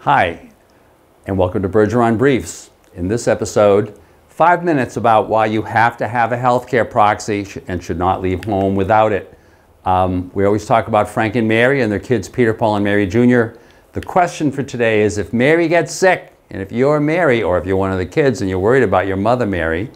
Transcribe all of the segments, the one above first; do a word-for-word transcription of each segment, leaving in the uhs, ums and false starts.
Hi, and welcome to Bergeron Briefs. In this episode, five minutes about why you have to have a healthcare proxy and should not leave home without it. Um, we always talk about Frank and Mary and their kids, Peter, Paul, and Mary Junior The question for today is, if Mary gets sick, and if you're Mary, or if you're one of the kids and you're worried about your mother, Mary,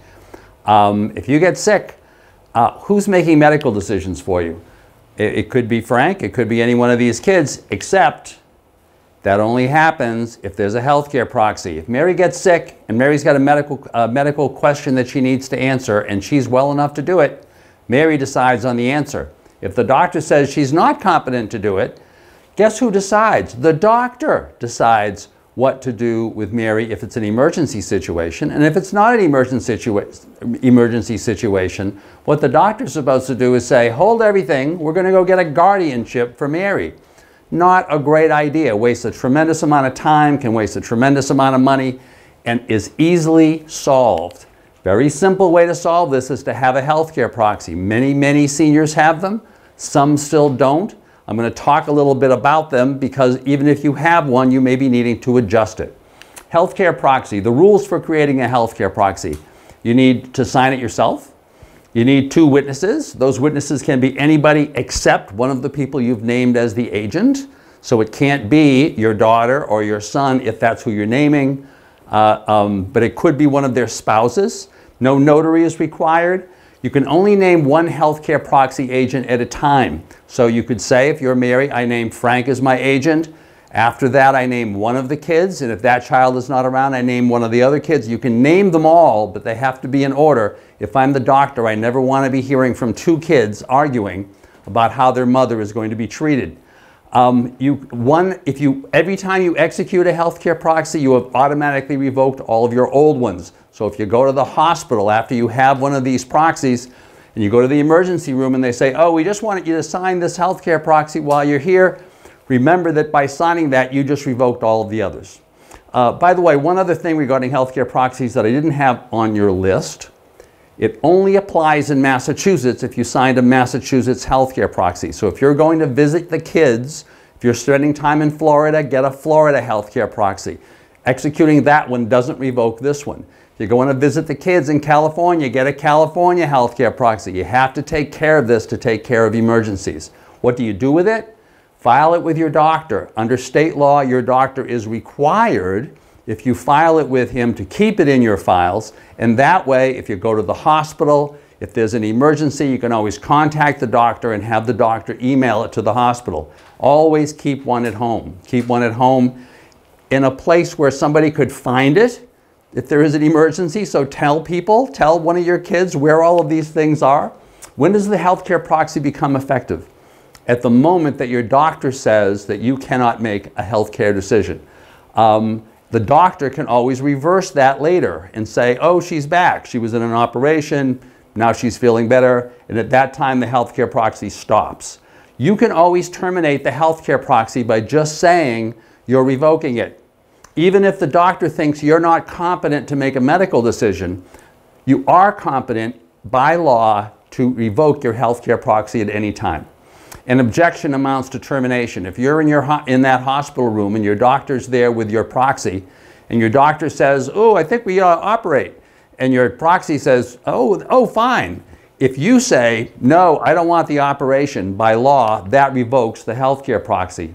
um, if you get sick, uh, who's making medical decisions for you? It, it could be Frank, it could be any one of these kids, except that only happens if there's a healthcare proxy. If Mary gets sick and Mary's got a medical, uh, medical question that she needs to answer and she's well enough to do it, Mary decides on the answer. If the doctor says she's not competent to do it, guess who decides? The doctor decides what to do with Mary if it's an emergency situation. And if it's not an emergency, situa emergency situation, what the doctor's supposed to do is say, hold everything, we're going to go get a guardianship for Mary. Not a great idea. Wastes a tremendous amount of time, can waste a tremendous amount of money, and is easily solved. Very simple way to solve this is to have a healthcare proxy. Many, many seniors have them. Some still don't. I'm going to talk a little bit about them because even if you have one, you may be needing to adjust it. Healthcare proxy. The rules for creating a healthcare proxy. You need to sign it yourself. You need two witnesses. Those witnesses can be anybody except one of the people you've named as the agent. So it can't be your daughter or your son if that's who you're naming, uh, um, but it could be one of their spouses. No notary is required. You can only name one healthcare proxy agent at a time. So you could say, if you're Mary, I name Frank as my agent. After that, I name one of the kids, and if that child is not around, I name one of the other kids. You can name them all, but they have to be in order. If I'm the doctor, I never want to be hearing from two kids arguing about how their mother is going to be treated. Um, you, one, if you, every time you execute a healthcare proxy, you have automatically revoked all of your old ones. So if you go to the hospital after you have one of these proxies, and you go to the emergency room and they say, oh, we just wanted you to sign this healthcare proxy while you're here, remember that by signing that, you just revoked all of the others. Uh, by the way, one other thing regarding healthcare proxies that I didn't have on your list, it only applies in Massachusetts if you signed a Massachusetts healthcare proxy. So if you're going to visit the kids, if you're spending time in Florida, get a Florida healthcare proxy. Executing that one doesn't revoke this one. If you're going to visit the kids in California, get a California healthcare proxy. You have to take care of this to take care of emergencies. What do you do with it? File it with your doctor. Under state law, your doctor is required, if you file it with him, to keep it in your files. And that way, if you go to the hospital, if there's an emergency, you can always contact the doctor and have the doctor email it to the hospital. Always keep one at home. Keep one at home in a place where somebody could find it if there is an emergency. So tell people, tell one of your kids where all of these things are. When does the healthcare proxy become effective? At the moment that your doctor says that you cannot make a healthcare decision. Um, the doctor can always reverse that later and say, oh, she's back. She was in an operation. Now she's feeling better. And at that time, the healthcare proxy stops. You can always terminate the healthcare proxy by just saying you're revoking it. Even if the doctor thinks you're not competent to make a medical decision, you are competent by law to revoke your healthcare proxy at any time. An objection amounts to termination. If you're in, your ho in that hospital room and your doctor's there with your proxy, and your doctor says, oh, I think we uh, operate, and your proxy says, oh, oh, fine. If you say, no, I don't want the operation, by law, that revokes the healthcare proxy.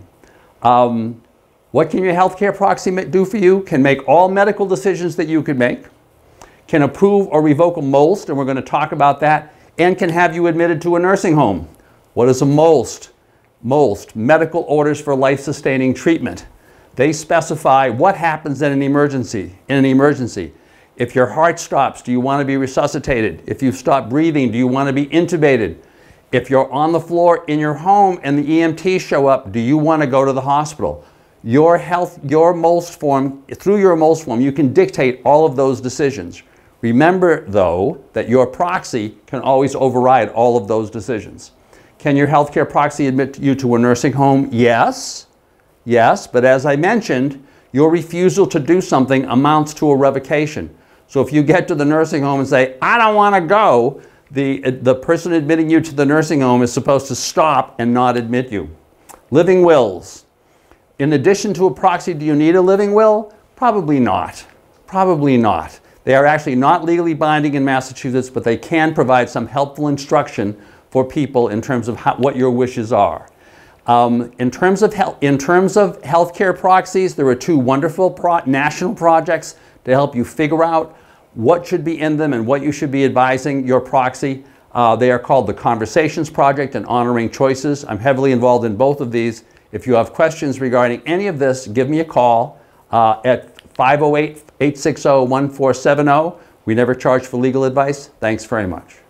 Um, what can your healthcare proxy do for you? Can make all medical decisions that you could make, can approve or revoke a MOLST, and we're going to talk about that, and can have you admitted to a nursing home. What is a MOLST? MOLST, Medical Orders for Life-Sustaining Treatment. They specify what happens in an emergency. In an emergency, if your heart stops, do you want to be resuscitated? If you stop breathing, do you want to be intubated? If you're on the floor in your home and the E M Ts show up, do you want to go to the hospital? Your health, your MOLST form, through your MOLST form, you can dictate all of those decisions. Remember, though, that your proxy can always override all of those decisions. Can your healthcare proxy admit you to a nursing home? Yes. Yes, but as I mentioned, your refusal to do something amounts to a revocation. So if you get to the nursing home and say, I don't want to go, the, the person admitting you to the nursing home is supposed to stop and not admit you. Living wills. in addition to a proxy, do you need a living will? Probably not. Probably not. They are actually not legally binding in Massachusetts, but they can provide some helpful instruction for people in terms of how, what your wishes are. Um, in terms of health, in terms of healthcare proxies, there are two wonderful pro national projects to help you figure out what should be in them and what you should be advising your proxy. Uh, they are called the Conversations Project and Honoring Choices. I'm heavily involved in both of these. If you have questions regarding any of this, give me a call uh, at five oh eight, eight six zero, one four seven zero. We never charge for legal advice. Thanks very much.